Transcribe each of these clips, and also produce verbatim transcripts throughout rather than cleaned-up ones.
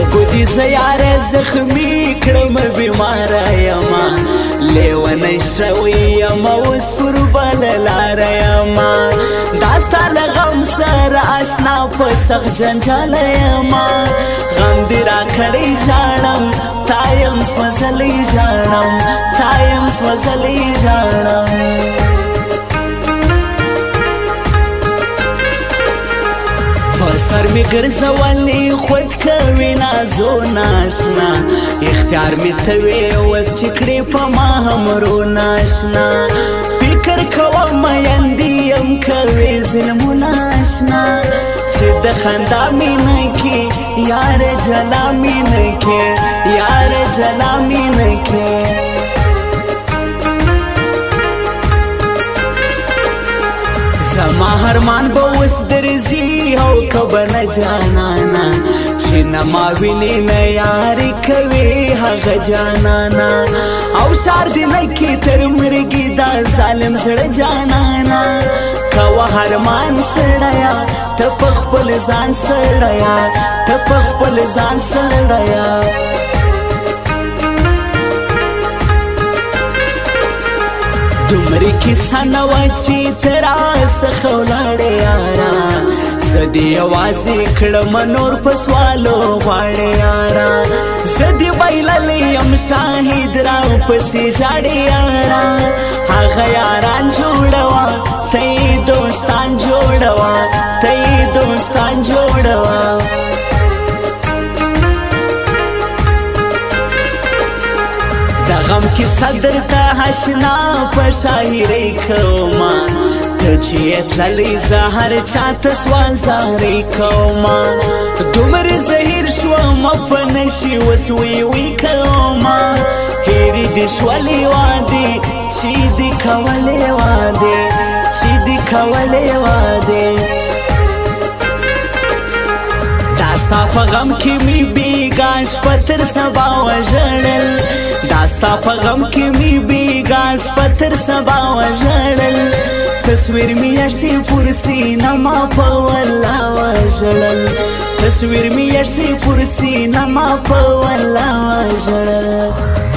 سترګو دې زه یاره زخمي کړم بیماره یمه لیونی شوی یمه اوس پر بله لاره یمه دا ستا له غم سره اشنا په سخت جنجاله یمه غم دې راکړی ژاړم تا یم سوځلی ژاړم تا یم سوځلی ژاړم په سر می ګرځولې خود کوي نازو ناشنا اختیار می توی اوس چې کړې په ما همرو ناشنا فکر کوم میندې یم کوي ظلمونه اشنا چې د خندا مینه کې یار جلا مینه کې یار جلا مینه کې زما هرمان به اوس درځي او که به نه جانانا چې نه ما وینې نه یاري کوي هغه جانانا او شار دې نه کې تر مرګي دا ظالم زړه جانانا کوه هرمان سړیا ته په خپل ځان سړیا ته په خپل ځان سړیا دومره کیسه نه وه چې ته راڅخه ولاړې یاره زه دې یوازې کړم نور په سوالو غواړې یاره زه دې بایللی یم شاهد راپسې ژاړې یاره هغه یاران جوړوه ته یې دوستان جوړوه ته یې دوستان جوړوه د غم کې صدر ته اشنا په شاعرۍ کوما ته چې تللی زه هر چاته سوال زارۍ کوما دومره زهیر شوم په نشي اوس وی وی کوما هېرې دې شولې وعدې چې دې کولې وعدې چې دې کولې وعدې دا ستا په غم کې مې بېګا شپه تر سبا وژړل دا ستا په غم کې مې بېګا شپه تر سبا وژړل تصویر مې یشي پر سینه ما په والله وژړل تصویر مې یشي پر سینه ما په والله وژړل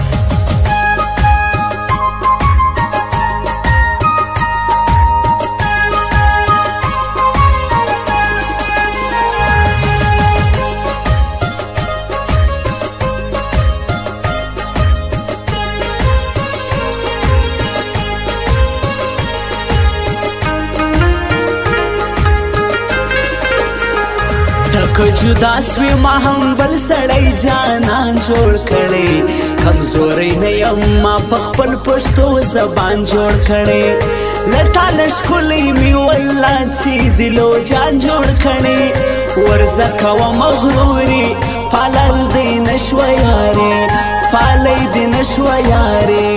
که جدا سوی ما هم بل سړی جانان جوړ کړی کمزوری نه یم ما په خپل پښتو زبان جوړ کړی له تا نه ښکلی مې والله چې دلو جان جوړ کړی ورځه کوه مغروري پالل دې نه شوه یارې پالی دې نه شوه یارې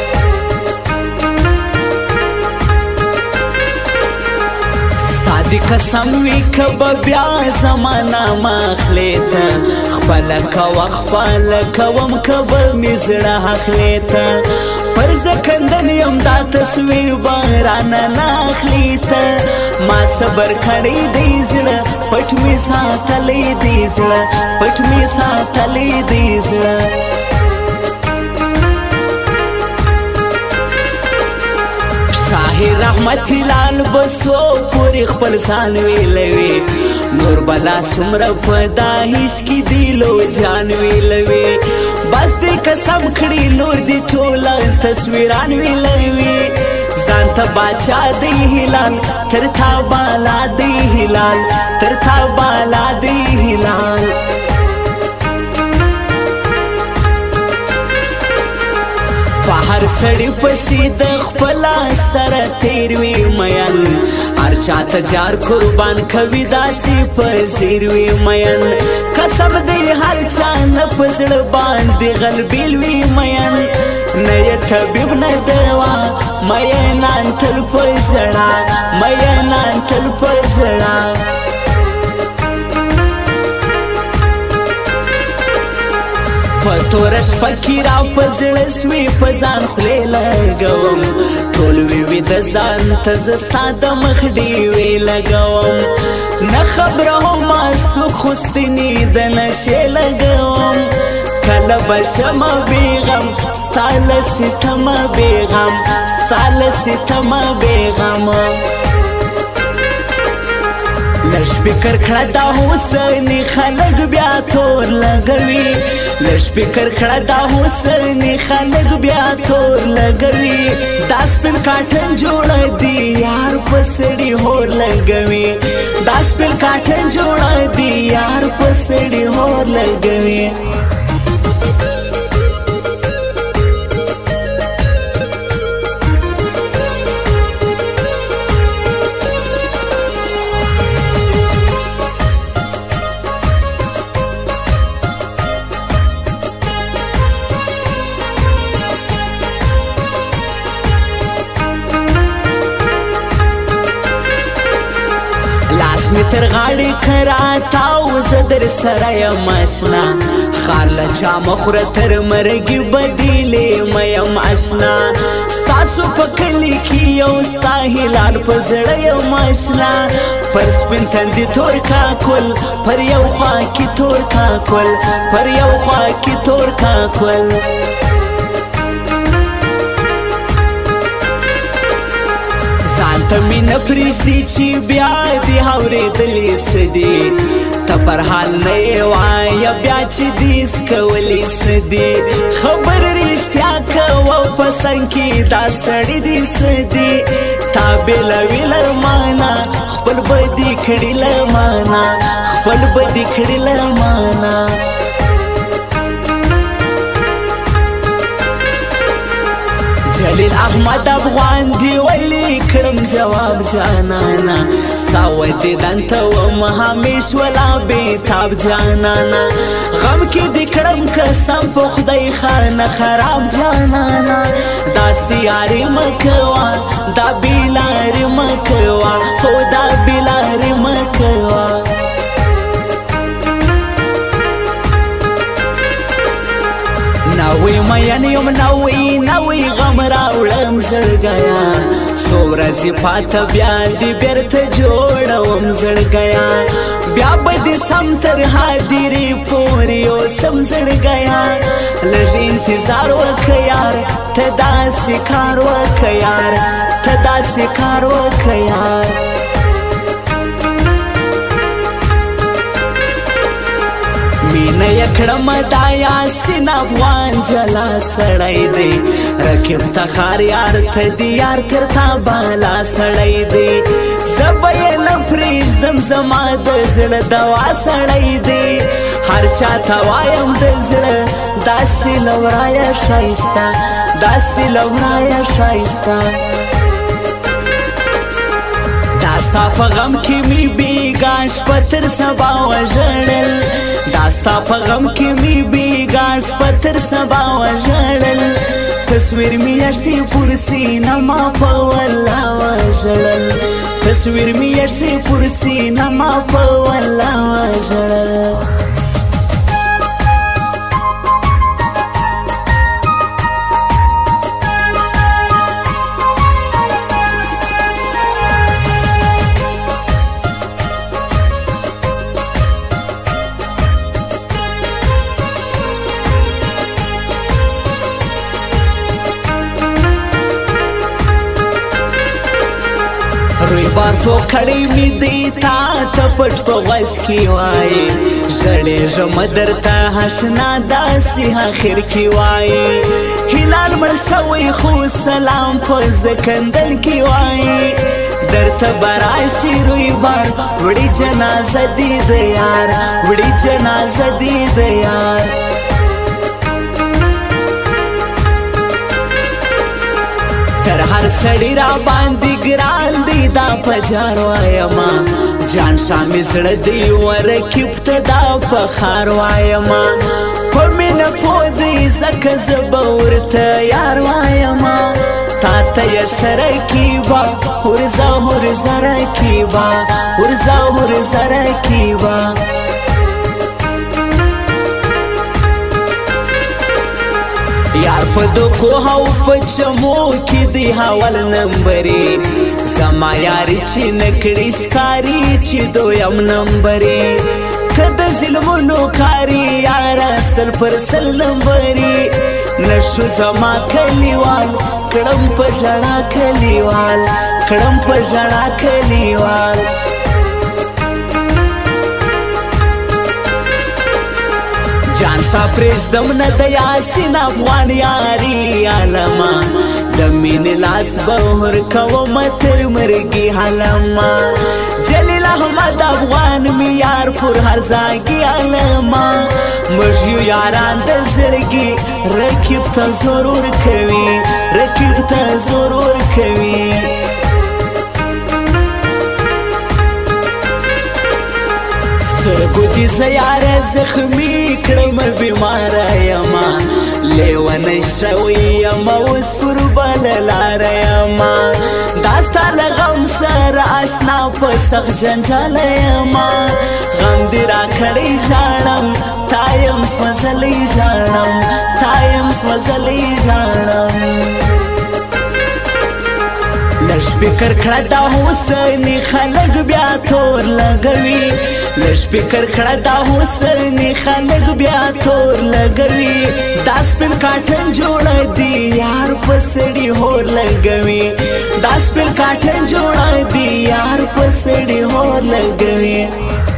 دی قسم وی کبا بیا زمانہ ماخلی تا خپلا کوا خپلا کوم کبا مزڑا حخلی تا پر زکندن یم دا تصویر بارانا ناخلی تا ما صبر کری دی زڑا پٹ می ساتلی دی زڑا پٹ می ساتلی دی زڑا شاهد رحمت لال بسو پوری خپل ځان ویلوي نور بلا څومره په دا عشقي دیلو جان ویلوي بس دې قسم کړي نور دې ټوله تصویران ویلوي ځان ته باچا دی هلال تر تا بالا دی هلال تر تا بالا دی هلال بهر سړی پسې د خپله سره تیر وي مین هر چاته جار قربان کوي داسې په ځیر وي مین قسم دی هر چا نه په زړه باندې غلبیل وي مین نه یې طبیب نه دوا مینان تل په ژړا مینان تل په ژړا په توره شپه کې را په زړه سوې په ځان خولې لګوم ټول وي د ځان ته زه ستا د مخ ډیوې لګوم نه خبره ما سو خوستنی د نشې لګوم کله به شمه بېغم ستا له ستمه بېغم ستا له ستمه بېغم لږ فکر کړه دا حسني خلک بیا تور لګوي لږ فکر کړه دا حسني خلک بیا تور لګوي دا سپین کاټن جوړه دی یار په سړي هور لګوي دا سپین کاټن جوړه دی یار په سړي هور لګوي می تر غاړې کراتاو زه در سره یم اشنا خار له چا مخوره تر مرګي بدیلې م یم اشنا ستاسو په کلي کې یو ستا هلال په زړه یم اشنا پر سپین تندي تور کاکل پر یو خوا کې تور کاکل پر یو خوا کې تور کاکل ځانته مې نه پرېږدي چې بیا دې اورېدلې څه دي ته پر حال نه یې وایه بیا چې دې څکولې څه دي خبر رښتیا کوه په څنګ کې دا سړي دې څه دي تا بېلوي له مانه خپل بدي کړي له مانه خپل بدي کړي له مانه جلیل احمد افغان دی ولی کرم جواب جانانا ستا ودیدن ته وم همیش ولا بیتاب جانانا غم کې د کړم قسم په خدای خانه خراب جانانا دا سیارې مه کوه دا بېلارې مه کوه هو دا بېلارې مه کوه نوی مین یم نوی نوی غم راوړم زړګیا څو ورځې پاته بیا دې بېرته جوړوم زړګیا بیا به دې سم تر هدیرې پورې اوسم زړګیا لږ انتظار وکړه یار ته داسې کار وکړه یار ته داسې کار وکړه یار مینه یې کړم دا یاسین افغان جلا سړی دی رکیب ته خار یار ته دی یار تر تا بالا سړی دی زه به یې نه پرېږدم زما د زړه دوا سړی دی هر چا ته وایم د زړه داسې له ورایه ښایسته داسې له ورایه ښایسته دا ستا په غم کې مې بېګا شپه تر سبا وژړل دا ستا په غم کې مې بېګا شپه تر سبا وژړل تصویر مې یشي پر سینه ما په والله وژړل تصویر مې یشي پر سینه ما په والله وژړل روی بار په کړی مې دی تا ته پټ په غوږ کې وایي ژړېږم درته اشنا داسې اخر کې وایي هلال مړ شوی خو سلام په زکندن کې وایي درته به راشي روی بار وړي جنازه دي د یار وړي جنازه دي د یار تر هر سړي را باندې ګران دی دا په جار وایما جان شامې زړه دی ورکیب ته دا په خار وایما په مینه پوه دی ځکه زه به ورته یار وایما تا ته یې سره کیبا ورځه ورځه رکیبا ورځه ورځه رکیبا यार په دکو هاو په چمو کې دی حوال نمبرې زما یاري چې نکړې ښکاري چې دویم نمبرې که د ظلمونو کاري یاره سل پر سل نمبرې نشو زما کلیوال کړم په ژړا کلیوال کړم په ژړا کلیوال جان شاه پرېږدم نه د یاسین افغان یاري عالمه د مینې لاس به ورکومه تر مرګي حالمه جلیل احمد افغان مې یار پر هر ځاګي عالمه موږ یو یاران د زړګي رقیب ته زور ورکوي رقیب ته زور ورکوي سترګو دې زه یاره زخمي کړم بیماره یمه لیونی شوی یمه اوس پر بله لاره یمه دا ستا له غم سره اشنا په سخت جنجاله یمه غم دې راکړی ژاړم تا یم سوځلی ژاړم تا یم سوځلی ژاړم لږ فکر کړه دا حسیني خلک بیا تور لګوي لږ فکر کړه دا حسیني خلک بیا تور لګوي دا سپین کاټن جوړه دی یار په سړي هور لګوي دا سپین کاټن جوړه دی یار په سړي هور لګوي